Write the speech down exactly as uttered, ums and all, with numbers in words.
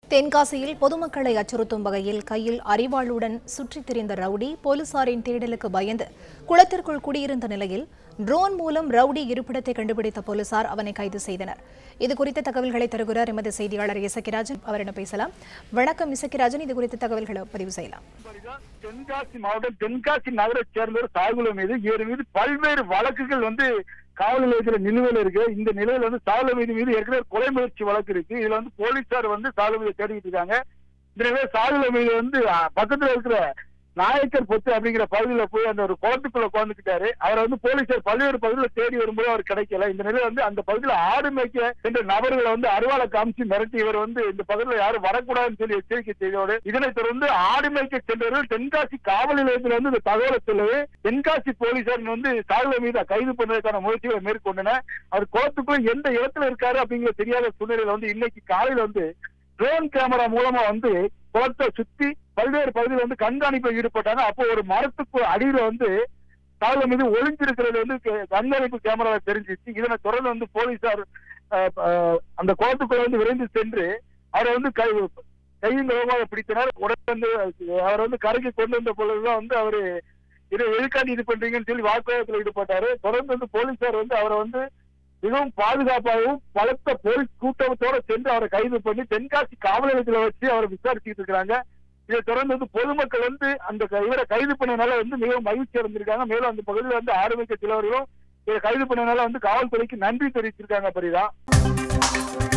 தென்காசியில் பொதுமக்களை அச்சுறுத்தும் வகையில் கையில் அரிவாளுடன் சுற்றித் திரிந்த ரவுடி போலீசாரின் தேடலுக்கு பயந்து குளத்திற்குள் குடியிருந்த நிலையில் ட்ரோன் மூலம் ரவுடி இருப்பிடத்தை கண்டுபிடித்த போலீசார் அவனை கைது செய்தனர். இதுகுறித்த தகவல்களை தருகிறார் எமது செய்தியாளர் இசக்கிராஜன். அவரிடம் பேசலாம். வணக்கம் இசக்கிராஜன், இது குறித்த தகவல்களை பதிவு செய்யலாம். தென்காசி மாவட்டம் தென்காசி நகரை சேர்ந்தவர் சாகுல மீது இவர் மீது பல்வேறு வழக்குகள் வந்து காவல் நிலையத்தில் நிலுவையில் இருக்கு. இந்த நிலையில வந்து சாகுல மீது மீது ஏற்கனவே கொலை முயற்சி வழக்கு இருக்கு. இதுல வந்து போலீசார் வந்து சாகுல மீது தேடிட்டு இருக்காங்க. இந்த நிலையில சாகுல மீது வந்து பக்கத்துல இருக்கிற நாயக்கர் பொத்து அப்படிங்கிற பகுதியில போய் அந்த ஒரு குளத்துக்குள்ள உட்காந்துக்கிட்டாரு. அவரை வந்து போலீசார் பல்வேறு பகுதியில் தேடி வரும்போது அவர் கிடைக்கல. இந்த நிலையில வந்து அந்த பகுதியில் ஆடு மேய்க்க சென்ற நபர்களை வந்து அருவாளை காமிச்சு மிரட்டி இவர் வந்து இந்த பகுதியில் யாரும் வரக்கூடாதுன்னு சொல்லி எச்சரிக்கை செய்தோடு இதனைத் தொடர்ந்து ஆடு மேய்க்க சென்றவர்கள் தென்காசி காவல் நிலையத்தில் வந்து இந்த தகவலை சொல்லவே தென்காசி போலீசார் வந்து சாகுல மீது கைது பண்ணுவதற்கான முயற்சிகளை மேற்கொண்டனர். அவர் குளத்துக்குள்ள எந்த இடத்துல இருக்காரு அப்படிங்கிற தெரியாத சூழ்நிலையில வந்து இன்னைக்கு காலையில வந்து ட்ரோன் கேமரா மூலமா வந்து குளத்தை சுத்தி பல்வேறு பகுதியில் வந்து கண்காணிப்பில் ஈடுபட்டாங்க. அப்போ ஒரு மரத்துக்கு அடியில வந்து சாகுல மீது ஒளிஞ்சிருக்கிறது வந்து கண்காணிப்பு கேமராவை தெரிஞ்சிச்சு. இதனை தொடர்ந்து வந்து போலீசார் அந்த குளத்துக்குள்ள வந்து விரைந்து சென்று அவரை வந்து கை கையும் களவுமாக பிடித்தனர். உடனே வந்து அவரை வந்து கரைக்கு கொண்டு வந்த பொழுதுதான் வந்து அவரு இதை எதுக்காண்டி இது பண்றீங்கன்னு சொல்லி வாக்குவாதத்தில் ஈடுபட்டாரு. தொடர்ந்து வந்து போலீசார் வந்து அவரை வந்து மிகவும் பாதுகாப்பாகவும் பலத்த போலீஸ் கூட்டத்தோட சென்று அவரை கைது பண்ணி தென்காசி காவல் நிலையத்தில் வச்சு அவரை விசாரிச்சுட்டு இருக்கிறாங்க. இதை தொடர்ந்து வந்து பொதுமக்கள் வந்து அந்த இவரை கைது பண்ணனால வந்து மிகவும் மகிழ்ச்சி அடைந்திருக்காங்க. மேலும் அந்த பகுதியில் வந்து ஆரம்பிக்க சிலவர்களும் இதை கைது பண்ணனால வந்து காவல்துறைக்கு நன்றி தெரிவிச்சிருக்காங்க. பரிதா